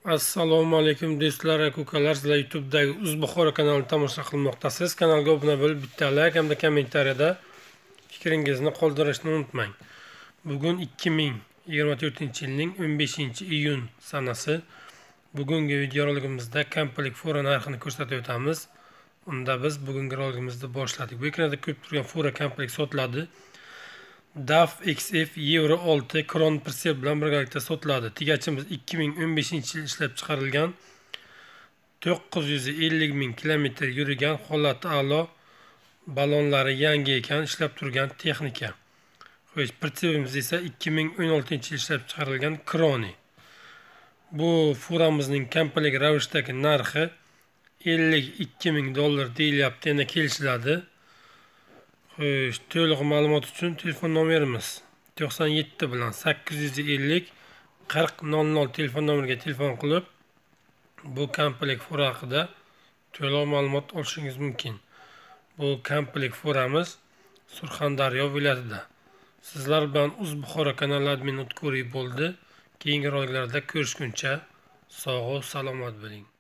Assalomu alaykum do'stlar va ko'kalar, sizlar YouTube'dagi Uzbuxoro kanalini tomosha qilmoqdasiz. Kanalga obuna bo'lib, bitta like hamda kommentariyada fikringizni qoldirishni unutmang. Bugun 2024-yilning 15-iyun sanasi. Bugungi video roligimizda komplekt fura narxini ko'rsatib o'tamiz. Unda biz bugungi roligimizni boshladik. Bu ekranda ko'rib turgan fura komplekt sotiladi. DAF XF Euro 6 Kron Persel bilan birgalikda sotiladi. Tegachimiz 2015-yil ishlab chiqarilgan 950 ming kilometr yurgan holati a'lo, balonlari yangi ekan, ishlab turgan texnika. Xo'sh, Perselimiz esa 2016-yil ishlab chiqarilgan Kroni. Bu furamizning komplekt ravishdagi narxi $52,000 deyilyapti, yana kelishiladi. To'liq ma'lumot uchun telefon nomerimiz 97 bilan 850 4000 telefon nomeriga telefon qilib, bu komplekt fura haqida to'liq ma'lumot olishingiz mumkin. Bu komplekt furamiz Surxondaryo viloyatida. Sizlar bilan Uzbuxoro kanali admin O'tkuriy bo'ldi. Keyingi roliklarda ko'rishguncha sog' va salomat bo'ling.